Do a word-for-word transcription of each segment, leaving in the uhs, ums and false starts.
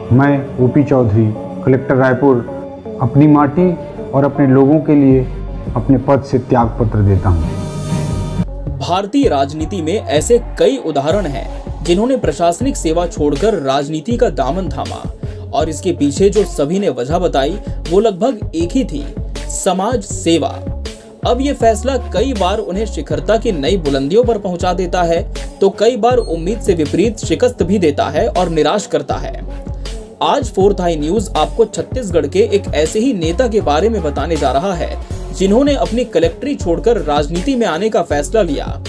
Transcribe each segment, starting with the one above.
मैं OP Chaudhary, collector Raipur, अपनी माटी और अपने लोगों के लिए अपने पद से त्याग पत्र देता हूं। भारतीय राजनीति में ऐसे कई उदाहरण हैं जिन्होंने प्रशासनिक सेवा छोड़कर राजनीति का दामन थामा, और इसके पीछे जो सभी ने वजह बताई वो लगभग एक ही थी, समाज सेवा। अब ये फैसला कई बार उन्हें शिखरता की नई बुलंदियों पर पहुंचा देता है, तो कई बार उम्मीद से विपरीत शिकस्त भी देता है और निराश करता है। आज फोर्थ आई न्यूज आपको छत्तीसगढ़ के एक ऐसे ही नेता के बारे में बताने जा रहा है जिन्होंने अपनी कलेक्ट्री छोड़कर राजनीति में आने का फैसला लिया।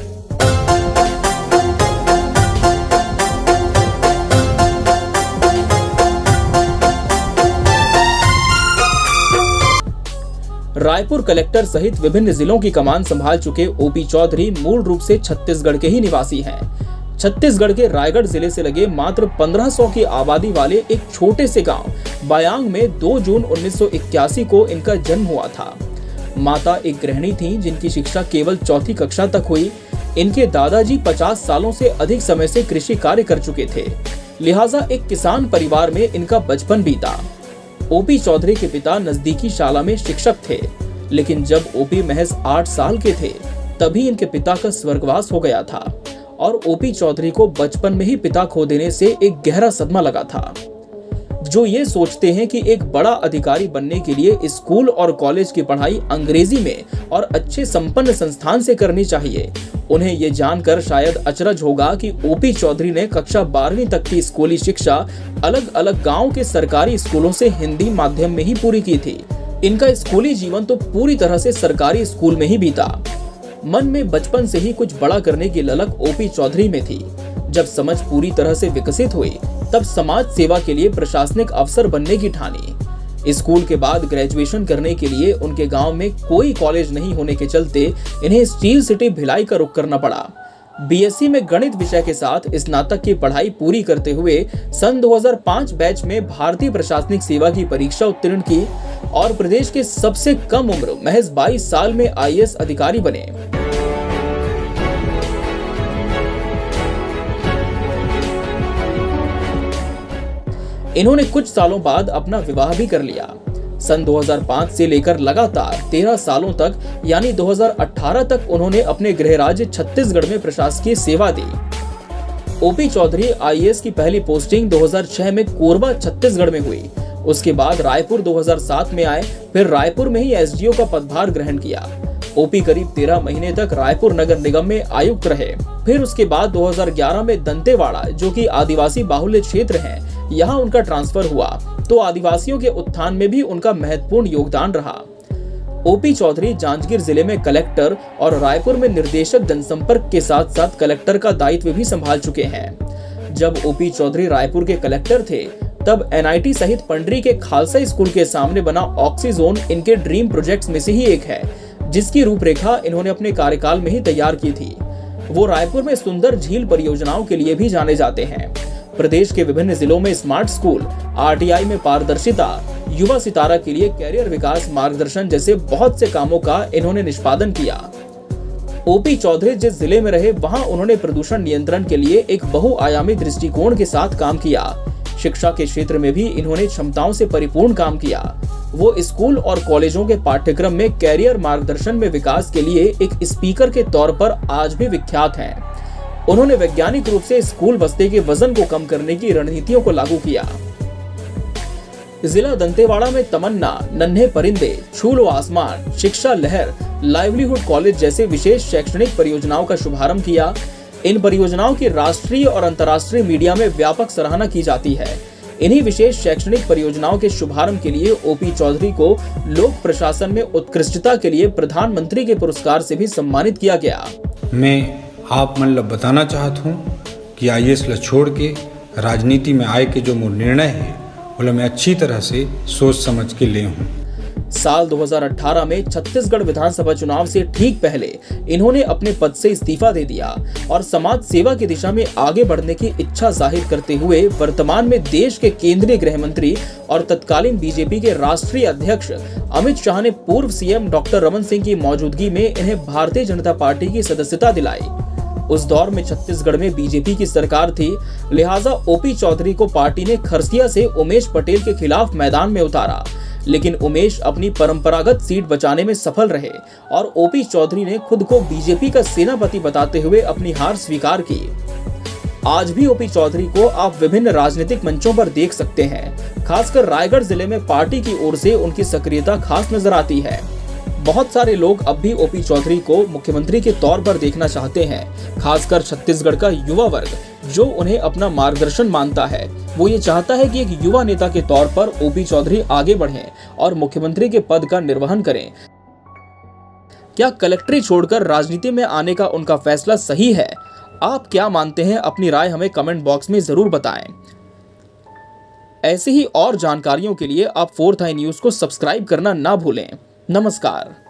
रायपुर कलेक्टर सहित विभिन्न जिलों की कमान संभाल चुके ओपी चौधरी मूल रूप से छत्तीसगढ़ के ही निवासी हैं। छत्तीसगढ़ के रायगढ़ जिले से लगे मात्र पंद्रह सौ की आबादी वाले एक छोटे से गांव बयांग में दो जून उन्नीस सौ इक्यासी को इनका जन्म हुआ था। माता एक गृहिणी थीं जिनकी शिक्षा केवल चौथी कक्षा तक हुई। इनके दादाजी पचास सालों से अधिक समय से कृषि कार्य कर चुके थे, लिहाजा एक किसान परिवार में इनका बचपन बीता। ओपी चौधरी के पिता नजदीकी शाला में शिक्षक थे, लेकिन जब ओपी महज आठ साल के थे तभी इनके पिता का स्वर्गवास हो गया था और ओपी चौधरी को बचपन में ही पिता खो देने से एक गहरा सदमा लगा था। जो ये सोचते हैं कि एक बड़ा अधिकारी बनने के लिए स्कूल और कॉलेज की पढ़ाई अंग्रेजी में और अच्छे संपन्न संस्थान से करनी चाहिए, उन्हें ये जानकर शायद अचरज होगा कि ओपी चौधरी ने कक्षा बारहवीं तक की स्कूली शिक्षा अलग अलग गांव के सरकारी स्कूलों से हिंदी माध्यम में ही पूरी की थी। इनका स्कूली जीवन तो पूरी तरह से सरकारी स्कूल में ही बीता। मन में बचपन से ही कुछ बड़ा करने की ललक ओपी चौधरी में थी। जब समझ पूरी तरह से विकसित हुई तब समाज सेवा के लिए प्रशासनिक अफसर बनने की ठानी। स्कूल के बाद ग्रेजुएशन करने के लिए उनके गांव में कोई कॉलेज नहीं होने के चलते इन्हें स्टील सिटी भिलाई का रुख करना पड़ा। बीएससी में गणित विषय के साथ स्नातक की पढ़ाई पूरी करते हुए सन दो हज़ार पाँच बैच में भारतीय प्रशासनिक सेवा की परीक्षा उत्तीर्ण की और प्रदेश के सबसे कम उम्र महज बाईस साल में आई ए एस अधिकारी बने। इन्होंने कुछ सालों बाद अपना विवाह भी कर लिया। सन दो हज़ार पाँच से लेकर लगातार तेरह सालों तक यानी दो हज़ार अठारह तक उन्होंने अपने गृह राज्य छत्तीसगढ़ में प्रशासकीय सेवा दी। OP Choudhary I A S की पहली पोस्टिंग दो हज़ार छह में कोरबा छत्तीसगढ़ में हुई। उसके बाद रायपुर दो हज़ार सात में आए, फिर रायपुर में ही एस डी ओ का पदभार ग्रहण किया। ओपी करीब तेरह महीने तक रायपुर नगर निगम में आयुक्त रहे। फिर उसके बाद दो हज़ार ग्यारह में दंतेवाड़ा, जो कि आदिवासी बाहुल्य क्षेत्र है, यहाँ उनका ट्रांसफर हुआ, तो आदिवासियों के उत्थान में भी उनका महत्वपूर्ण योगदान रहा। ओपी चौधरी जांजगीर जिले में कलेक्टर और रायपुर में निर्देशक जनसंपर्क के साथ साथ कलेक्टर का दायित्व भी संभाल चुके हैं। जब ओपी चौधरी रायपुर के कलेक्टर थे तब एन आई टी सहित पंडरी के खालसा स्कूल के सामने बना ऑक्सीजोन इनके ड्रीम प्रोजेक्ट्स में से ही एक है, जिसकी रूपरेखा इन्होंने अपने कार्यकाल में ही तैयार की थी। वो रायपुर में सुंदर झील परियोजनाओं के लिए भी जाने जाते हैं। प्रदेश के विभिन्न जिलों में smart school, R T I में पारदर्शिता, युवा सितारा के लिए कैरियर विकास मार्गदर्शन जैसे बहुत से कामों का इन्होंने निष्पादन किया। ओपी चौधरी जिस जिले में रहे वहां उन्होंने प्रदूषण नियंत्रण के लिए एक बहुआयामी दृष्टिकोण के साथ काम किया। शिक्षा के क्षेत्र में भी इन्होंने क्षमताओं से परिपूर्ण काम किया। वो स्कूल और कॉलेजों के पाठ्यक्रम में कैरियर मार्गदर्शन में विकास के लिए एक स्पीकर के तौर पर आज भी विख्यात हैं। उन्होंने वैज्ञानिक रूप से स्कूल बस्ते के वजन को कम करने की रणनीतियों को लागू किया। जिला दंतेवाड़ा में तमन्ना, नन्हे परिंदे, छू लो आसमान, शिक्षा लहर, लाइवलीहुड कॉलेज जैसे विशेष शैक्षणिक परियोजनाओं का शुभारंभ किया। इन परियोजनाओं की राष्ट्रीय और अंतर्राष्ट्रीय मीडिया में व्यापक सराहना की जाती है। इन्हीं विशेष शैक्षणिक परियोजनाओं के शुभारंभ के लिए ओपी चौधरी को लोक प्रशासन में उत्कृष्टता के लिए प्रधानमंत्री के पुरस्कार से भी सम्मानित किया गया। मैं आप मतलब बताना चाहता हूँ कि आई ए एस छोड़ के राजनीति में आए के जो मोर निर्णय है वो मैं अच्छी तरह से सोच समझ के ले हूँ। साल दो हज़ार अठारह में छत्तीसगढ़ विधानसभा चुनाव से ठीक पहले इन्होंने अपने पद से इस्तीफा दे दिया और समाज सेवा की दिशा में आगे बढ़ने की इच्छा जाहिर करते हुए वर्तमान में देश के केंद्रीय गृह मंत्री और तत्कालीन बी जे पी के राष्ट्रीय अध्यक्ष अमित शाह ने पूर्व C M doctor Raman Singh की मौजूदगी में इन्हें भारतीय जनता पार्टी की सदस्यता दिलाई। उस दौर में छत्तीसगढ़ में बीजेपी की सरकार थी, लिहाजा ओपी चौधरी को पार्टी ने खरसिया से उमेश पटेल के खिलाफ मैदान में उतारा, लेकिन उमेश अपनी परंपरागत सीट बचाने में सफल रहे और ओपी चौधरी ने खुद को बीजेपी का सेनापति बताते हुए अपनी हार स्वीकार की। आज भी ओपी चौधरी को आप विभिन्न राजनीतिक मंचों पर देख सकते हैं। खासकर रायगढ़ जिले में पार्टी की ओर से उनकी सक्रियता खास नजर आती है। बहुत सारे लोग अब भी ओपी चौधरी को मुख्यमंत्री के तौर पर देखना चाहते हैं। खासकर छत्तीसगढ़ का युवा वर्ग जो उन्हें अपना मार्गदर्शन मानता है, वो ये चाहता है कि एक युवा नेता के तौर पर ओपी चौधरी आगे बढ़ें और मुख्यमंत्री के पद का निर्वहन करें। क्या कलेक्ट्री छोड़कर राजनीति में आने का उनका फैसला सही है? आप क्या मानते हैं? अपनी राय हमें कमेंट बॉक्स में जरूर बताएं। ऐसी ही और जानकारियों के लिए आप फोर्थ आई न्यूज को सब्सक्राइब करना ना भूलें। नमस्कार।